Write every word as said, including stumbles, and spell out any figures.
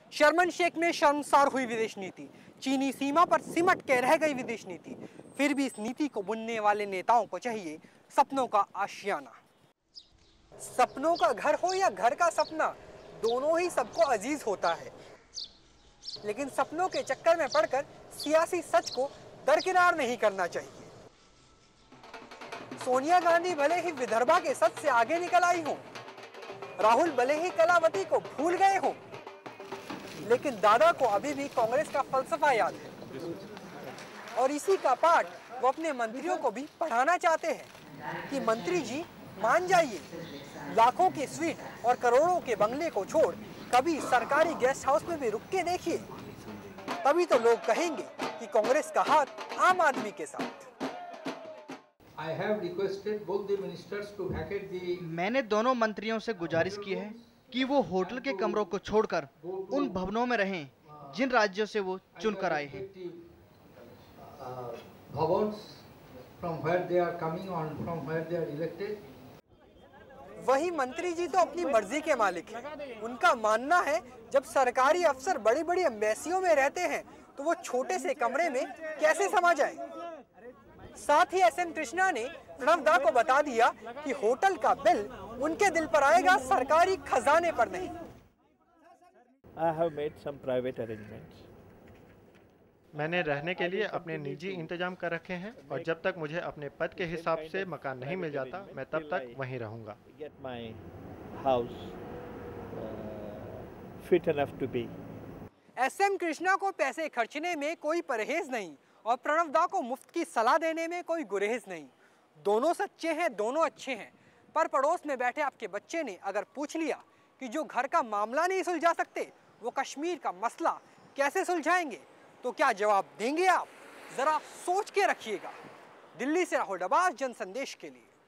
शर्मन शेख में शर्मसार हुई विदेश नीति, चीनी सीमा पर सिमट के रह गई विदेश नीति। फिर भी इस नीति को बुनने वाले नेताओं को चाहिए सपनों का आशियाना। सपनों का घर हो या घर का सपना, दोनों ही सबको अजीज होता है, लेकिन सपनों के चक्कर में पड़कर सियासी सच को दरकिनार नहीं करना चाहिए। सोनिया गांधी भले ही विदर्भा के सच से आगे निकल आई हो, राहुल भले ही कलावती को भूल गए हो, लेकिन दादा को अभी भी कांग्रेस का फलसफा याद है और इसी का पाठ वो अपने मंत्रियों को भी पढ़ाना चाहते हैं कि मंत्री जी मान जाइए, लाखों की स्वीट और करोड़ों के बंगले को छोड़ कभी सरकारी गेस्ट हाउस में भी रुक के देखिए, तभी तो लोग कहेंगे कि कांग्रेस का हाथ आम आदमी के साथ। I have requested both the ministers to vacate the मैंने दोनों मंत्रियों से गुजारिश की है कि वो होटल के कमरों को छोड़कर उन भवनों में रहें जिन राज्यों से वो चुनकर आए हैं। Bhavan's from where they are coming on, from where they are elected. वही मंत्री जी तो अपनी मर्जी के मालिक हैं। उनका मानना है जब सरकारी अफसर बड़ी बड़ी एम्बेसियों में रहते हैं तो वो छोटे से कमरे में कैसे समा जाए। साथ ही एस एम कृष्णा ने प्रणव दा को बता दिया कि होटल का बिल उनके दिल पर आएगा, सरकारी खजाने पर नहीं। I have made some private arrangements. मैंने रहने के लिए अपने निजी इंतजाम कर रखे हैं और जब तक मुझे अपने पद के हिसाब से मकान नहीं मिल जाता मैं तब तक वहीं रहूंगा। Get my house fit enough to be. S M Krishna को पैसे खर्चने में कोई परहेज नहीं और प्रणव दा को मुफ्त की सलाह देने में कोई गुरेज नहीं। दोनों सच्चे हैं, दोनों अच्छे हैं, पर पड़ोस में बैठे आपके बच्चे ने अगर पूछ लिया कि जो घर का मामला नहीं सुलझा सकते वो कश्मीर का मसला कैसे सुलझाएंगे, तो क्या जवाब देंगे आप? जरा सोच के रखिएगा। दिल्ली से राहुल डबास, जन संदेश के लिए।